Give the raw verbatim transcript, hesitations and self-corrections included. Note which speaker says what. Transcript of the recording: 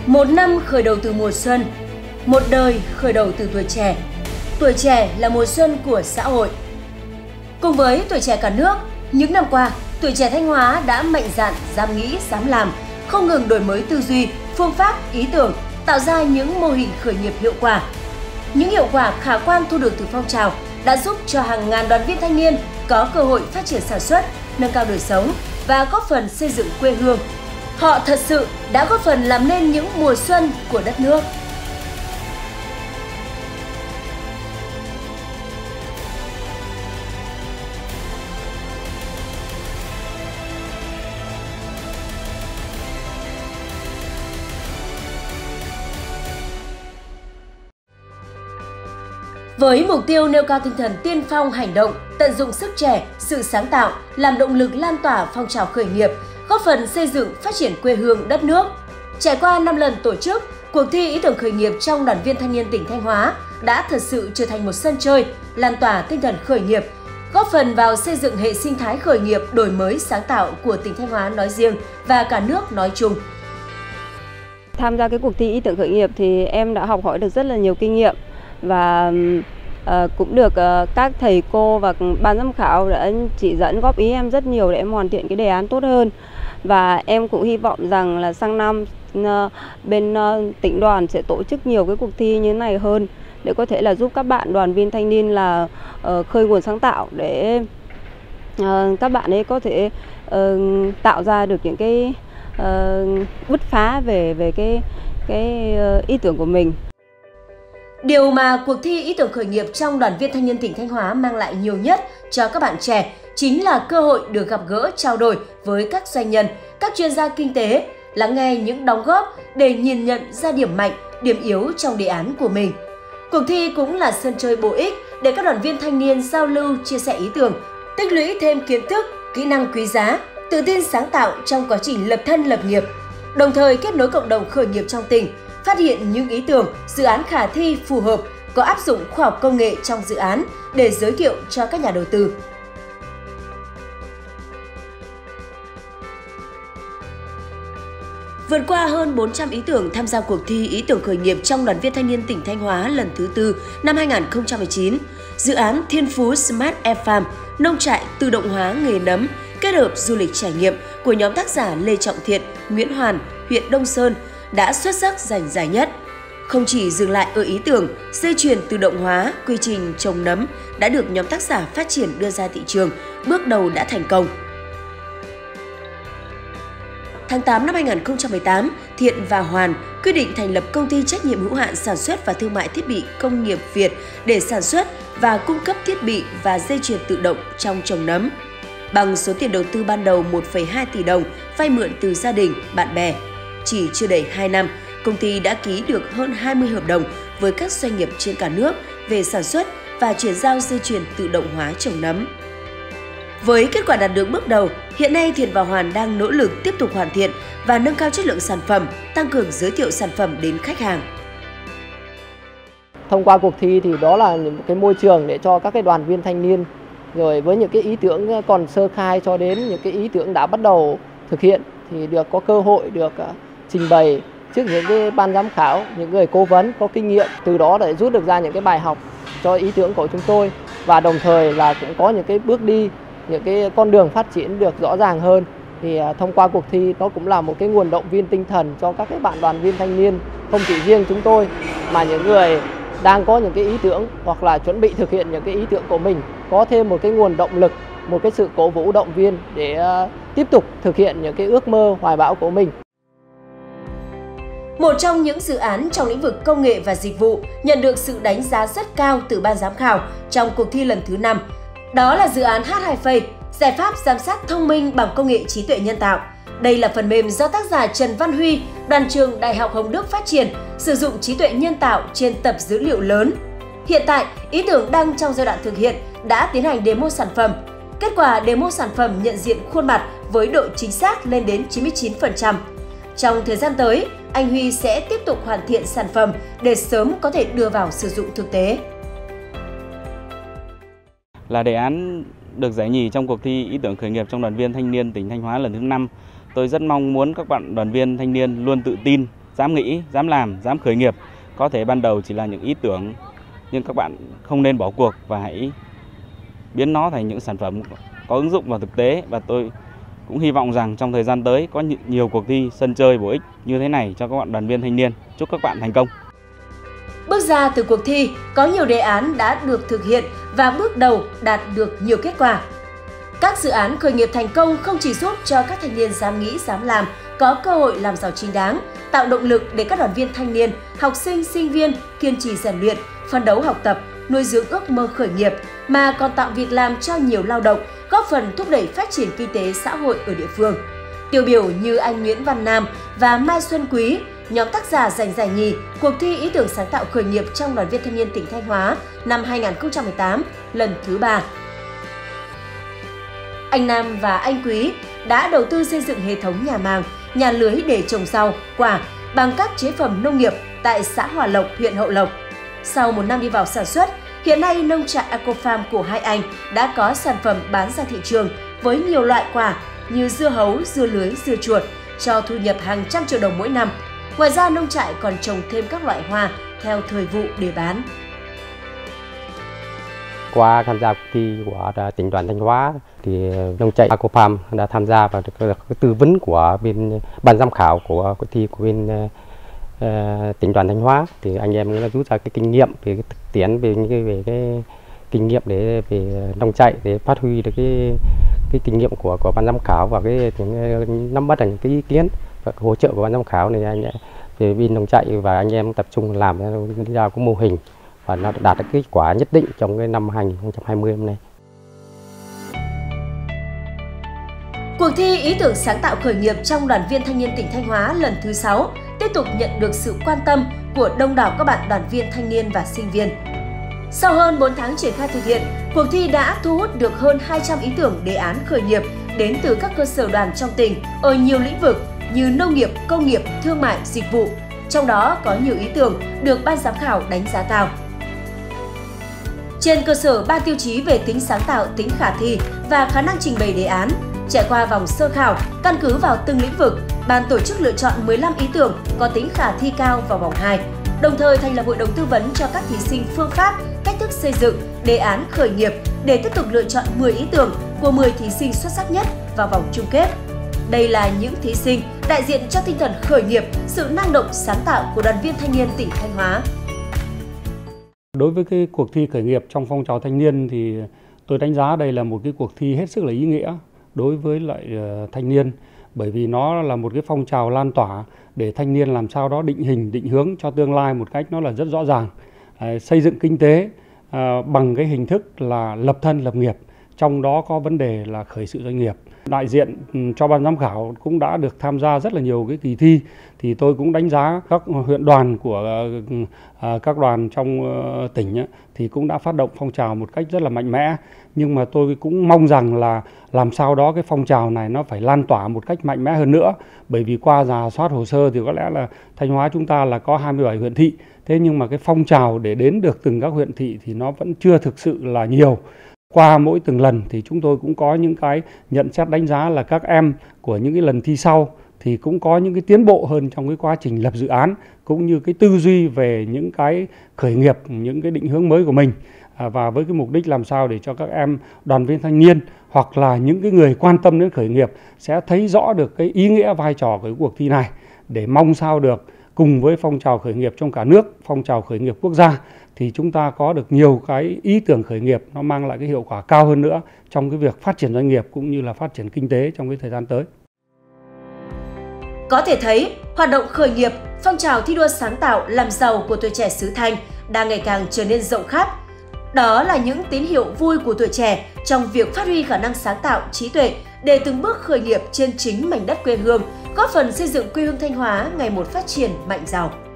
Speaker 1: Một năm khởi đầu từ mùa xuân, một đời khởi đầu từ tuổi trẻ. Tuổi trẻ là mùa xuân của xã hội. Cùng với tuổi trẻ cả nước, những năm qua, tuổi trẻ Thanh Hóa đã mạnh dạn, dám nghĩ, dám làm, không ngừng đổi mới tư duy, phương pháp, ý tưởng, tạo ra những mô hình khởi nghiệp hiệu quả. Những hiệu quả khả quan thu được từ phong trào đã giúp cho hàng ngàn đoàn viên thanh niên có cơ hội phát triển sản xuất, nâng cao đời sống và góp phần xây dựng quê hương. Họ thật sự đã góp phần làm nên những mùa xuân của đất nước. Với mục tiêu nêu cao tinh thần tiên phong hành động, tận dụng sức trẻ, sự sáng tạo, làm động lực lan tỏa phong trào khởi nghiệp, góp phần xây dựng phát triển quê hương đất nước. Trải qua năm lần tổ chức, cuộc thi ý tưởng khởi nghiệp trong đoàn viên thanh niên tỉnh Thanh Hóa đã thật sự trở thành một sân chơi, lan tỏa tinh thần khởi nghiệp, góp phần vào xây dựng hệ sinh thái khởi nghiệp đổi mới sáng tạo của tỉnh Thanh Hóa nói riêng và cả nước nói chung.
Speaker 2: Tham gia cái cuộc thi ý tưởng khởi nghiệp thì em đã học hỏi được rất là nhiều kinh nghiệm và uh, cũng được uh, các thầy cô và ban giám khảo đã chỉ dẫn góp ý em rất nhiều để em hoàn thiện cái đề án tốt hơn. Và em cũng hy vọng rằng là sang năm uh, bên uh, tỉnh đoàn sẽ tổ chức nhiều cái cuộc thi như thế này hơn để có thể là giúp các bạn đoàn viên thanh niên là uh, khơi nguồn sáng tạo để uh, các bạn ấy có thể uh, tạo ra được những cái uh, bứt phá về về cái cái uh, ý tưởng của mình.
Speaker 1: Điều mà cuộc thi ý tưởng khởi nghiệp trong đoàn viên thanh niên tỉnh Thanh Hóa mang lại nhiều nhất cho các bạn trẻ chính là cơ hội được gặp gỡ, trao đổi với các doanh nhân, các chuyên gia kinh tế, lắng nghe những đóng góp để nhìn nhận ra điểm mạnh, điểm yếu trong đề án của mình. Cuộc thi cũng là sân chơi bổ ích để các đoàn viên thanh niên giao lưu, chia sẻ ý tưởng, tích lũy thêm kiến thức, kỹ năng quý giá, tự tin sáng tạo trong quá trình lập thân lập nghiệp, đồng thời kết nối cộng đồng khởi nghiệp trong tỉnh, phát hiện những ý tưởng, dự án khả thi phù hợp, có áp dụng khoa học công nghệ trong dự án để giới thiệu cho các nhà đầu tư. Vượt qua hơn bốn trăm ý tưởng tham gia cuộc thi ý tưởng khởi nghiệp trong đoàn viên thanh niên tỉnh Thanh Hóa lần thứ tư năm hai nghìn không trăm mười chín, dự án Thiên Phú Smart Air Farm, nông trại tự động hóa nghề nấm, kết hợp du lịch trải nghiệm của nhóm tác giả Lê Trọng Thiện, Nguyễn Hoàn, huyện Đông Sơn đã xuất sắc giành giải nhất. Không chỉ dừng lại ở ý tưởng, dây chuyền tự động hóa, quy trình trồng nấm đã được nhóm tác giả phát triển đưa ra thị trường, bước đầu đã thành công. Tháng tám năm hai nghìn không trăm mười tám, Thiện và Hoàn quyết định thành lập công ty trách nhiệm hữu hạn sản xuất và thương mại thiết bị công nghiệp Việt để sản xuất và cung cấp thiết bị và dây chuyền tự động trong trồng nấm. Bằng số tiền đầu tư ban đầu một phẩy hai tỷ đồng vay mượn từ gia đình, bạn bè, chỉ chưa đầy hai năm, công ty đã ký được hơn hai mươi hợp đồng với các doanh nghiệp trên cả nước về sản xuất và chuyển giao dây chuyền tự động hóa trồng nấm. Với kết quả đạt được bước đầu, hiện nay Thiện và Hoàn đang nỗ lực tiếp tục hoàn thiện và nâng cao chất lượng sản phẩm, tăng cường giới thiệu sản phẩm đến khách hàng.
Speaker 3: Thông qua cuộc thi thì đó là một cái môi trường để cho các cái đoàn viên thanh niên, rồi với những cái ý tưởng còn sơ khai cho đến những cái ý tưởng đã bắt đầu thực hiện thì được có cơ hội được trình bày trước những cái ban giám khảo, những người cố vấn có kinh nghiệm, từ đó để rút được ra những cái bài học cho ý tưởng của chúng tôi và đồng thời là cũng có những cái bước đi, những cái con đường phát triển được rõ ràng hơn. Thì thông qua cuộc thi nó cũng là một cái nguồn động viên tinh thần cho các cái bạn đoàn viên thanh niên, không chỉ riêng chúng tôi mà những người đang có những cái ý tưởng hoặc là chuẩn bị thực hiện những cái ý tưởng của mình có thêm một cái nguồn động lực, một cái sự cổ vũ động viên để uh, tiếp tục thực hiện những cái ước mơ hoài bão của mình.
Speaker 1: Một trong những dự án trong lĩnh vực công nghệ và dịch vụ nhận được sự đánh giá rất cao từ ban giám khảo trong cuộc thi lần thứ năm. Đó là dự án hát hai phây, giải pháp giám sát thông minh bằng công nghệ trí tuệ nhân tạo. Đây là phần mềm do tác giả Trần Văn Huy, đoàn trường Đại học Hồng Đức phát triển, sử dụng trí tuệ nhân tạo trên tập dữ liệu lớn. Hiện tại, ý tưởng đang trong giai đoạn thực hiện, đã tiến hành demo sản phẩm. Kết quả demo sản phẩm nhận diện khuôn mặt với độ chính xác lên đến chín mươi chín phần trăm. Trong thời gian tới, anh Huy sẽ tiếp tục hoàn thiện sản phẩm để sớm có thể đưa vào sử dụng thực tế.
Speaker 4: Là đề án được giải nhì trong cuộc thi ý tưởng khởi nghiệp trong đoàn viên thanh niên tỉnh Thanh Hóa lần thứ năm. Tôi rất mong muốn các bạn đoàn viên thanh niên luôn tự tin, dám nghĩ, dám làm, dám khởi nghiệp. Có thể ban đầu chỉ là những ý tưởng, nhưng các bạn không nên bỏ cuộc và hãy biến nó thành những sản phẩm có ứng dụng vào thực tế. Và tôi cũng hy vọng rằng trong thời gian tới có nhiều cuộc thi sân chơi bổ ích như thế này cho các bạn đoàn viên thanh niên. Chúc các bạn thành công!
Speaker 1: Bước ra từ cuộc thi, có nhiều đề án đã được thực hiện và bước đầu đạt được nhiều kết quả. Các dự án khởi nghiệp thành công không chỉ giúp cho các thanh niên dám nghĩ, dám làm, có cơ hội làm giàu chính đáng, tạo động lực để các đoàn viên thanh niên, học sinh, sinh viên kiên trì rèn luyện, phấn đấu học tập, nuôi dưỡng ước mơ khởi nghiệp, mà còn tạo việc làm cho nhiều lao động, góp phần thúc đẩy phát triển kinh tế xã hội ở địa phương. Tiêu biểu như anh Nguyễn Văn Nam và Mai Xuân Quý, nhóm tác giả giành giải nhì cuộc thi ý tưởng sáng tạo khởi nghiệp trong Đoàn viên Thanh niên tỉnh Thanh Hóa năm hai nghìn không trăm mười tám lần thứ ba. Anh Nam và anh Quý đã đầu tư xây dựng hệ thống nhà màng, nhà lưới để trồng rau, quả bằng các chế phẩm nông nghiệp tại xã Hòa Lộc, huyện Hậu Lộc. Sau một năm đi vào sản xuất, hiện nay nông trại Ecofarm của hai anh đã có sản phẩm bán ra thị trường với nhiều loại quả như dưa hấu, dưa lưới, dưa chuột, cho thu nhập hàng trăm triệu đồng mỗi năm. Ngoài ra, nông trại còn trồng thêm các loại hoa theo thời vụ để bán.
Speaker 5: Qua tham gia cuộc thi của tỉnh đoàn Thanh Hóa, thì nông trại Ecofarm đã tham gia và được tư vấn của bên ban giám khảo của cuộc thi của bên uh, tỉnh đoàn Thanh Hóa. Thì anh em đã rút ra cái kinh nghiệm về cái thực tiễn, về những cái về cái kinh nghiệm để về nông trại để phát huy được cái cái kinh nghiệm của của ban giám khảo và cái nắm bắt được những cái ý kiến và hỗ trợ của ban giám khảo này, anh về bên nông trại và anh em tập trung làm ra cái mô hình và nó đạt được kết quả nhất định trong cái năm hai nghìn không trăm hai mươi năm nay.
Speaker 1: Cuộc thi ý tưởng sáng tạo khởi nghiệp trong Đoàn viên Thanh niên tỉnh Thanh Hóa lần thứ sáu tiếp tục nhận được sự quan tâm của đông đảo các bạn đoàn viên thanh niên và sinh viên. Sau hơn bốn tháng triển khai thực hiện, cuộc thi đã thu hút được hơn hai trăm ý tưởng đề án khởi nghiệp đến từ các cơ sở đoàn trong tỉnh ở nhiều lĩnh vực như nông nghiệp, công nghiệp, thương mại, dịch vụ. Trong đó có nhiều ý tưởng được ban giám khảo đánh giá cao. Trên cơ sở ba tiêu chí về tính sáng tạo, tính khả thi và khả năng trình bày đề án, trải qua vòng sơ khảo, căn cứ vào từng lĩnh vực, ban tổ chức lựa chọn mười lăm ý tưởng có tính khả thi cao vào vòng hai, đồng thời thành lập hội đồng tư vấn cho các thí sinh phương pháp, cách thức xây dựng đề án khởi nghiệp để tiếp tục lựa chọn mười ý tưởng của mười thí sinh xuất sắc nhất vào vòng chung kết. Đây là những thí sinh đại diện cho tinh thần khởi nghiệp, sự năng động sáng tạo của đoàn viên thanh niên tỉnh Thanh Hóa.
Speaker 6: Đối với cái cuộc thi khởi nghiệp trong phong trào thanh niên thì tôi đánh giá đây là một cái cuộc thi hết sức là ý nghĩa đối với lại thanh niên, bởi vì nó là một cái phong trào lan tỏa để thanh niên làm sao đó định hình, định hướng cho tương lai một cách nó là rất rõ ràng. À, xây dựng kinh tế à, bằng cái hình thức là lập thân lập nghiệp, trong đó có vấn đề là khởi sự doanh nghiệp. Đại diện cho ban giám khảo cũng đã được tham gia rất là nhiều cái kỳ thi, thì tôi cũng đánh giá các huyện đoàn của uh, các đoàn trong uh, tỉnh uh, thì cũng đã phát động phong trào một cách rất là mạnh mẽ. Nhưng mà tôi cũng mong rằng là làm sao đó cái phong trào này nó phải lan tỏa một cách mạnh mẽ hơn nữa, bởi vì qua rà soát hồ sơ thì có lẽ là Thanh Hóa chúng ta là có hai mươi bảy huyện thị, thế nhưng mà cái phong trào để đến được từng các huyện thị thì nó vẫn chưa thực sự là nhiều. Qua mỗi từng lần thì chúng tôi cũng có những cái nhận xét đánh giá là các em của những cái lần thi sau thì cũng có những cái tiến bộ hơn trong cái quá trình lập dự án, cũng như cái tư duy về những cái khởi nghiệp, những cái định hướng mới của mình. À, và với cái mục đích làm sao để cho các em đoàn viên thanh niên hoặc là những cái người quan tâm đến khởi nghiệp sẽ thấy rõ được cái ý nghĩa vai trò của cái cuộc thi này, để mong sao được cùng với phong trào khởi nghiệp trong cả nước, phong trào khởi nghiệp quốc gia thì chúng ta có được nhiều cái ý tưởng khởi nghiệp nó mang lại cái hiệu quả cao hơn nữa trong cái việc phát triển doanh nghiệp cũng như là phát triển kinh tế trong cái thời gian tới.
Speaker 1: Có thể thấy, hoạt động khởi nghiệp, phong trào thi đua sáng tạo làm giàu của tuổi trẻ xứ Thanh đang ngày càng trở nên rộng khắp. Đó là những tín hiệu vui của tuổi trẻ trong việc phát huy khả năng sáng tạo, trí tuệ để từng bước khởi nghiệp trên chính mảnh đất quê hương, góp phần xây dựng quê hương Thanh Hóa ngày một phát triển mạnh giàu.